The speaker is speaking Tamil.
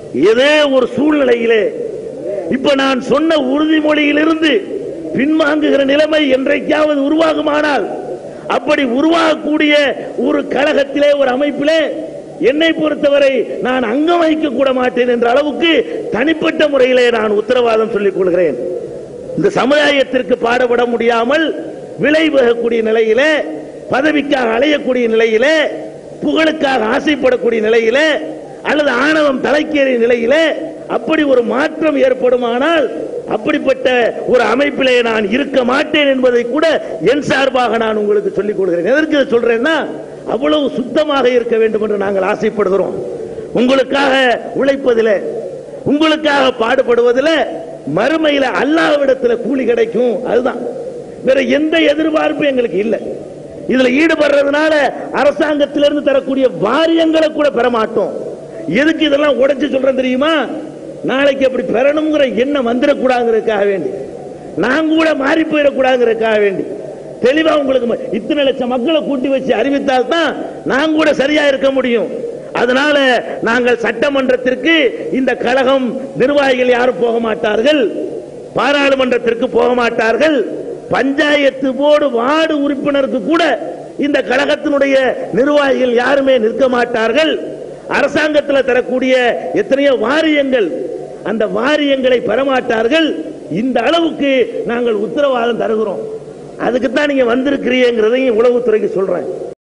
ஏதே ஒரு சூழ்நிலையிலே இப்ப நான் சொன்ன உறுதிமொழியிலிருந்து பின்வாங்குகிற நிலைமை என்றைக்காவது உருவாகுமானால், அப்படி உருவாகக்கூடிய ஒரு கழகத்திலே, ஒரு அமைப்பிலே என்னை பொறுத்தவரை நான் அங்கம் வகிக்க கூட மாட்டேன் என்ற அளவுக்கு தனிப்பட்ட முறையிலே நான் உத்தரவாதம் சொல்லிக் கொள்கிறேன். இந்த சமுதாயத்திற்கு பாடுபட முடியாமல் விளைவகக்கூடிய நிலையிலே, பதவிக்காக அலையக்கூடிய நிலையிலே, புகழுக்காக ஆசைப்படக்கூடிய நிலையிலே, அல்லது ஆணவம் தலைக்கேறிய நிலையிலே அப்படி ஒரு மாற்றம் ஏற்படுமானால் அப்படிப்பட்ட ஒரு அமைப்பிலே நான் இருக்க மாட்டேன் என்பதை கூட என் சார்பாக நான் உங்களுக்கு சொல்லிக் கொடுக்கிறேன். எதற்கு சொல்றேன்னா, அவ்வளவு சுத்தமாக இருக்க வேண்டும் என்று நாங்கள் ஆசைப்படுகிறோம். உங்களுக்காக உழைப்பதில், உங்களுக்காக பாடுபடுவதில் மறுமையில அல்லாஹ்விடத்தில் கூலி கிடைக்கும். அதுதான், வேற எந்த எதிர்பார்ப்பும் எங்களுக்கு இல்லை. இதுல ஈடுபடுறதுனால அரசாங்கத்திலிருந்து தரக்கூடிய வாரியங்களை கூட பெற மாட்டோம். எதுக்கு இதெல்லாம் உடைச்சு சொல்றேன் தெரியுமா? நாளைக்கு அப்படி பெறணுங்கிற எண்ணம் வந்துடக்கூடாதுங்கிறதுக்காக வேண்டி, நாங்க கூட மாறி போயிடக்கூடாதுங்கிறதுக்காக வேண்டி தெளிவா உங்களுக்கு இத்தனை லட்சம் மக்களை கூட்டி வச்சு அறிவித்தால் தான் நாங்க கூட சரியா இருக்க முடியும். அதனால நாங்கள் சட்டமன்றத்திற்கு இந்த கழகம் நிர்வாகிகள் யாரும் போக மாட்டார்கள், பாராளுமன்றத்திற்கு போக மாட்டார்கள், பஞ்சாயத்து போர்டு வார்டு உறுப்பினருக்கு கூட இந்த கழகத்தினுடைய நிர்வாகிகள் யாருமே நிற்க மாட்டார்கள். அரசாங்கத்தில் தரக்கூடிய எத்தனையோ வாரியங்கள், அந்த வாரியங்களை பெறமாட்டார்கள். இந்த அளவுக்கு நாங்கள் உத்தரவாதம் தருகிறோம். அதுக்கு தான் நீங்க வந்திருக்கிறீங்கிறதையும் உளவுத்துறைக்கு சொல்றேன்.